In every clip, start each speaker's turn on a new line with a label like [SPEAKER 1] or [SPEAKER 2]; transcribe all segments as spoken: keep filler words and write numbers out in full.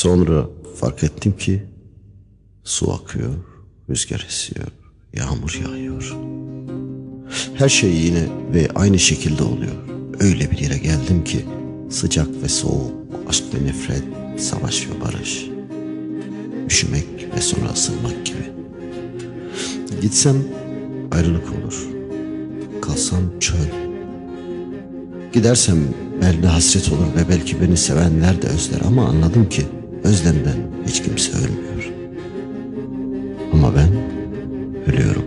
[SPEAKER 1] Sonra fark ettim ki su akıyor, rüzgar esiyor, yağmur yağıyor. Her şey yine ve aynı şekilde oluyor. Öyle bir yere geldim ki sıcak ve soğuk, aşk ve nefret, savaş ve barış. Üşümek ve sonra ısınmak gibi. Gitsem ayrılık olur, kalsam çöl. Gidersem belki hasret olur ve belki beni sevenler de özler, ama anladım ki özlemden hiç kimse ölmüyor. Ama ben ölüyorum.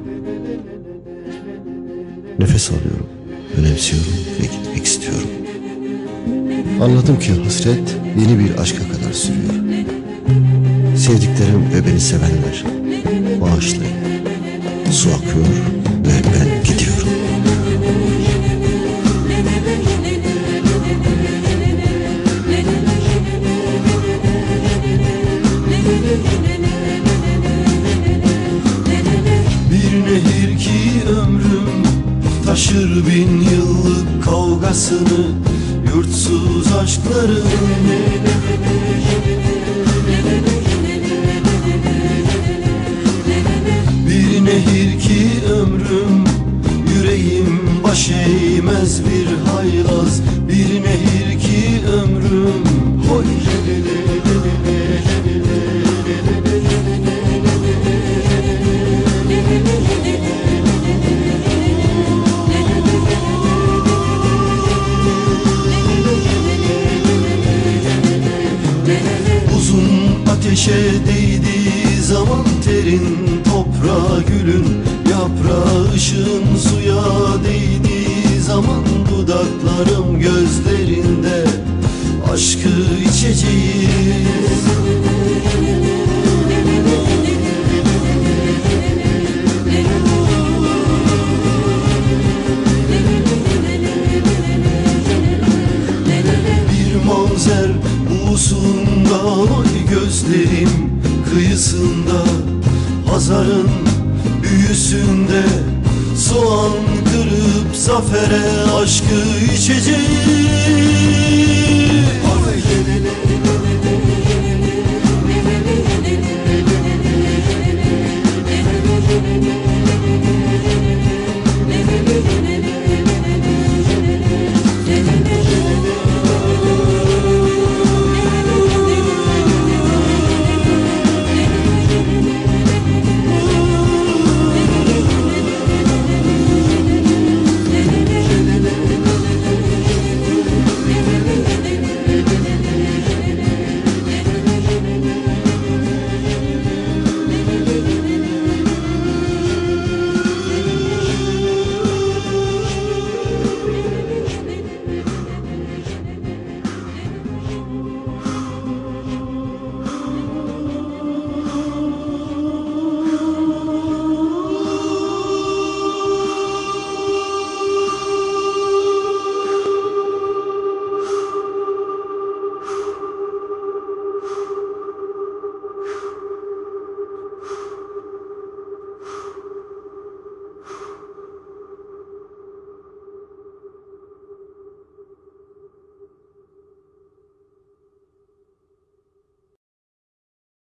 [SPEAKER 1] Nefes alıyorum, önemsiyorum ve gitmek istiyorum. Anladım ki hasret yeni bir aşka kadar sürüyor. Sevdiklerim ve beni sevenler, bağışlayın. Su akıyor ve ben gidiyorum.
[SPEAKER 2] Bir nehir ki ömrüm taşır bin yıllık kavgasını, yurtsuz aşkların. Bir nehir ki ömrüm, yüreğim baş eğmez bir haylaz. Bir nehir ki ömrüm, hoy. Ateşe değdiği zaman terin, toprağa gülün, yaprağı ışığın, suya değdiği zaman dudaklarım gözlerinde aşkı içeceğiz. Bir manzer buğusundan oy gözlerim kıyısında, Hazar'ın büyüsünde soğan kırıp zafere aşkı içeceğim.